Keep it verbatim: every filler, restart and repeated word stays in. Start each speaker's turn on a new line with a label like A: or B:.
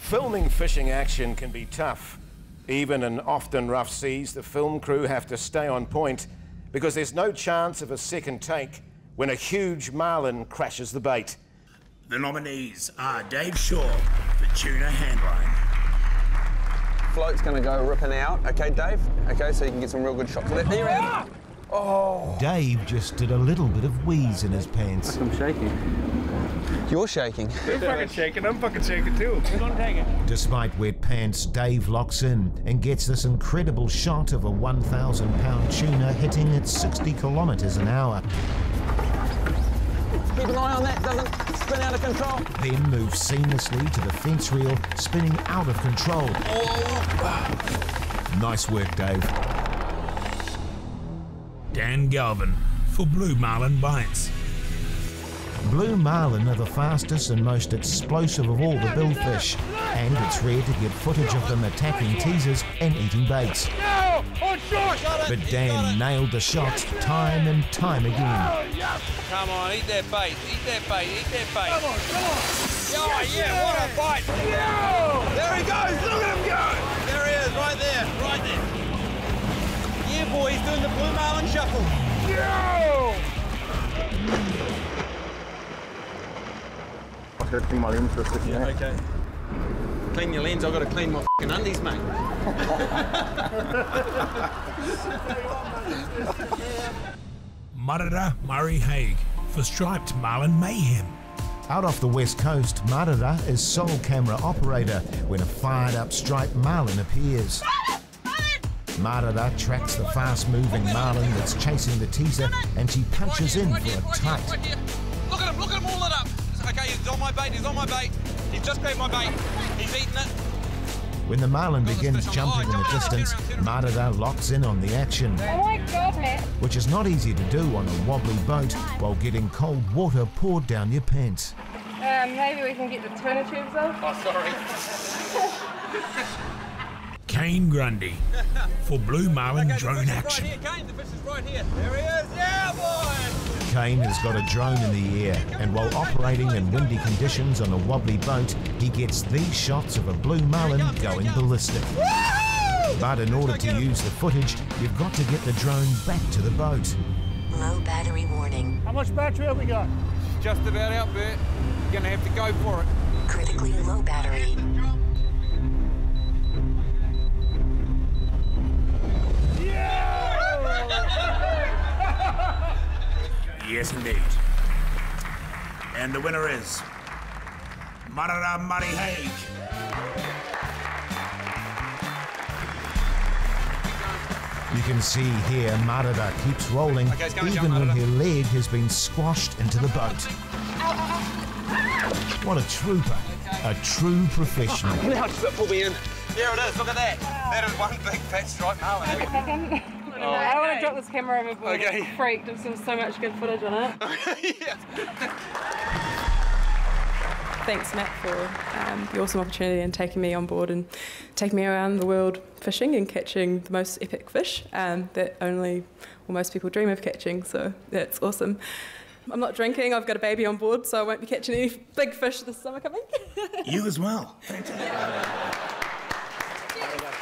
A: Filming fishing action can be tough. Even in often rough seas, the film crew have to stay on point because there's no chance of a second take when a huge marlin crashes the bait.
B: The nominees are Dave Shaw for tuna handline.
C: Float's going to go ripping out. Okay, Dave? Okay, so you can get some real good shots of it. There it is. Oh!
D: Dave just did a little bit of wheeze in his pants.
C: I'm shaking. You're shaking.
E: You're fucking shaking. I'm fucking shaking too. Who's gonna take it?
D: Despite wet pants, Dave locks in and gets this incredible shot of a one thousand pound tuna hitting at sixty kilometres an hour.
C: Keep an eye on that, doesn't spin out of control.
D: Then moves seamlessly to the fence reel, spinning out of control.
C: Oh.
D: Nice work, Dave.
B: Dan Galvin for Blue Marlin Bites.
D: Blue marlin are the fastest and most explosive of all the billfish, and it's rare to get footage of them attacking teasers and eating baits.
E: No! On short!
D: But Dan nailed the shot time and time again.
F: Come on, eat that bait, eat that bait, eat that bait.
E: Come on, come on!
F: Oh,
E: yes,
F: yeah, what a bite!
E: Yeah!
F: There he goes, look at him go! There he is, right there, right there. Yeah, boy, he's doing the blue marlin shuffle.
E: Yeah!
C: I've got to clean my lens for a second.
F: Yeah, okay. Clean your lens, I've got to clean my f***ing undies, mate.
B: Marara Murray Haig for Striped Marlin Mayhem.
D: Out off the west coast, Marara is sole camera operator when a fired-up striped marlin appears. Marara tracks the fast-moving marlin that's chasing the teaser, and she punches in for a tight.
F: Look at him, look at him all lit up. Okay, he's on my bait, he's on my bait. He's just grabbed my bait. He's eating it.
D: When the marlin begins jumping in the distance, Marara locks in on the action.
G: Oh my God, Matt.
D: Which is not easy to do on a wobbly boat while getting cold water poured down your pants.
G: Um, maybe we can get the tuna tubes off.
F: Oh, sorry.
B: Kane Grundy for Blue Marlin
F: Okay,
B: Drone
F: the
B: Action.
F: Right here, Kane, the fish is right here. There he is. Yeah, boy!
D: Kane has got a drone in the air, and while operating in windy conditions on a wobbly boat, he gets these shots of a blue marlin going ballistic. But in order to use the footage, you've got to get the drone back to the boat.
H: Low battery warning.
E: How much battery have we got?
F: Just about out, Bert. You're gonna have to go for it.
H: Critically low battery.
B: Yes, indeed. And the winner is Marara Murray Haig.
D: You can see here Marara keeps rolling,
F: Okay, it's gonna
D: even
F: jump,
D: when
F: Marara.
D: her leg has been squashed into the boat. What a trooper, a true professional.
F: Now just pull me in. There it is, look at that. That is one big fat striped marlin.
G: Oh, I don't want to drop this camera overboard.
F: Okay.
G: It's freaked. There's so much good footage on it.
F: Yeah.
G: Thanks, Matt, for um, the awesome opportunity and taking me on board and taking me around the world fishing and catching the most epic fish um, that only, well, most people dream of catching. So that's awesome. I'm not drinking. I've got a baby on board, so I won't be catching any big fish this summer coming.
B: You as well. Fantastic.